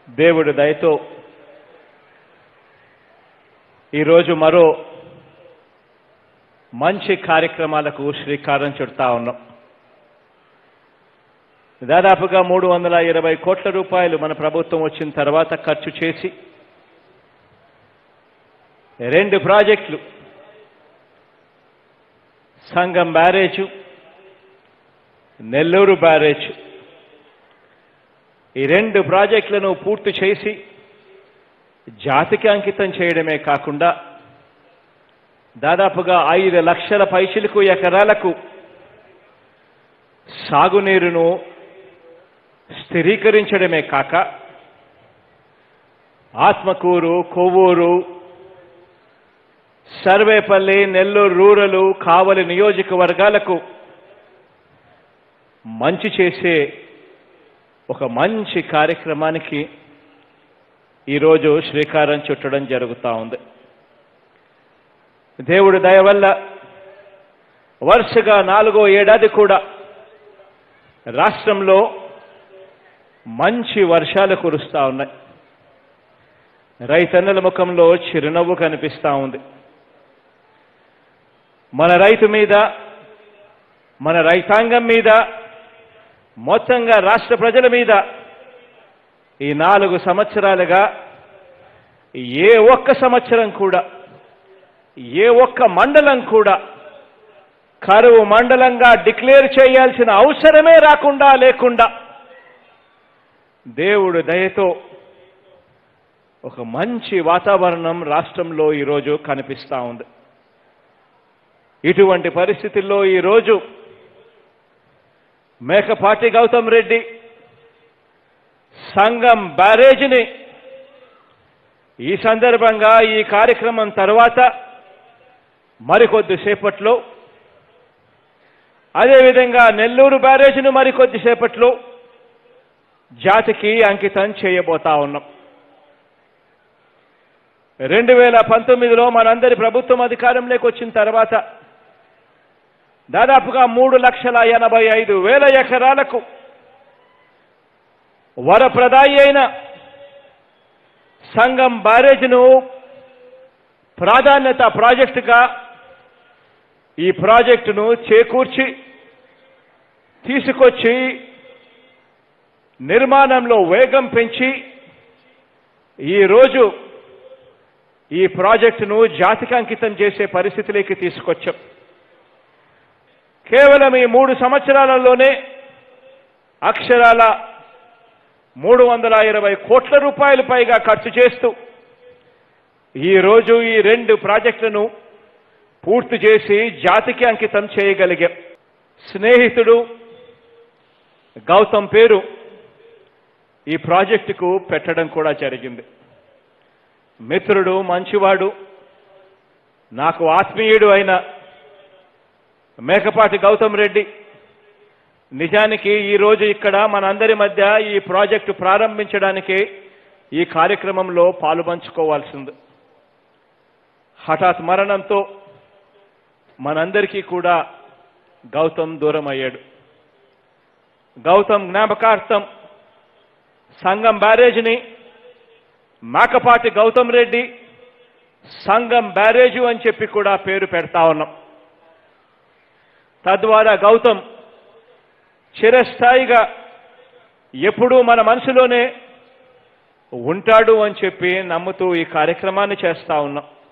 దేవుడి దయతో ఈరోజు మరో మంచి కార్యక్రమాలకు శ్రీకారం చుడతా ఉన్నాం. దాదాపుగా 320 కోట్ల రూపాయలు మన ప్రభుత్వం వచ్చిన తర్వాత ఖర్చు చేసి 2 ప్రాజెక్టులు, సంగం బ్యారేజు, నెల్లూరు బ్యారేజ్, ఈ 2 ప్రాజెక్టులను పూర్తి చేసి జాతికి అంకితం చేయడమే కాకుండా దాదాపుగా 5 లక్షల పైచిలకు ఎకరాలకు సాగునీరును స్థిరీకరించడమే కాక ఆత్మకూరు, కొవ్వూరు, సర్వేపల్లి, నెల్లూరు రూరల్, కావలి నియోజకవర్గాలకు మంచి చేసే ఒక మంచి కార్యక్రమానికి ఈరోజు శ్రీకారం చుట్టడం జరుగుతూ ఉంది. దేవుడి దయ వల్ల వరుసగా 4వ ఏడాది కూడా రాష్ట్రంలో మంచి వర్షాలు కురుస్తూ ఉన్నాయి. రైతన్నల ముఖంలో చిరునవ్వు కనిపిస్తూ ఉంది. మన రైతు మీద, మన రైతాంగం మీద, మొత్తంగా రాష్ట్ర ప్రజల మీద ఈ 4 సంవత్సరాలుగా ఏ ఒక్క సంవత్సరం కూడా, ఏ ఒక్క మండలం కూడా కరువు మండలంగా డిక్లేర్ చేయాల్సిన అవసరమే లేకుండా దేవుడి దయతో ఒక మంచి వాతావరణం రాష్ట్రంలో ఈరోజు కనిపిస్తూ ఉంది. ఇటువంటి పరిస్థితుల్లో ఈరోజు మేకపాటి గౌతమ్ రెడ్డి సంగం బ్యారేజీని ఈ సందర్భంగా ఈ కార్యక్రమం తర్వాత మరికొద్దిసేపట్లో, అదేవిధంగా నెల్లూరు బ్యారేజీని మరికొద్దిసేపట్లో జాతికి అంకితం చేయబోతా ఉన్నాం. 2019లో మనందరి ప్రభుత్వం అధికారంలోకి వచ్చిన తర్వాత దాదాపుగా 3,85,000 ఎకరాలకు వరప్రదాయి అయిన సంగం బ్యారేజ్ను ప్రాధాన్యత ప్రాజెక్టుగా ఈ ప్రాజెక్టును చేకూర్చి తీసుకొచ్చి నిర్మాణంలో వేగం పెంచి ఈరోజు ఈ ప్రాజెక్టును జాతికి అంకితం చేసే పరిస్థితిలోకి తీసుకొచ్చాం. కేవలం ఈ 3 సంవత్సరాలలోనే అక్షరాల 320 కోట్ల రూపాయలు పైగా ఖర్చు చేస్తూ ఈరోజు ఈ 2 ప్రాజెక్టులను పూర్తి చేసి జాతికి అంకితం చేయగలిగాం. స్నేహితుడు గౌతమ్ పేరు ఈ ప్రాజెక్టుకు పెట్టడం కూడా జరిగింది. మిత్రుడు, మంచివాడు, నాకు ఆత్మీయుడు అయిన మేకపాటి గౌతమ్ రెడ్డి నిజానికి ఈరోజు ఇక్కడ మనందరి మధ్య ఈ ప్రాజెక్టు ప్రారంభించడానికి ఈ కార్యక్రమంలో పాలుపంచుకోవాల్సింది. హఠాత్ మరణంతో మనందరికీ కూడా గౌతమ్ దూరం అయ్యాడు. గౌతమ్ జ్ఞాపకార్థం సంగం బ్యారేజీని మేకపాటి గౌతమ్ రెడ్డి సంగం బ్యారేజు అని చెప్పి కూడా పేరు పెడతా ఉన్నాం. తద్వారా గౌతమ్ చిరస్థాయిగా ఎప్పుడూ మన మనసులోనే ఉంటాడు అని చెప్పి నమ్ముతూ ఈ కార్యక్రమాన్ని చేస్తా ఉన్నాం.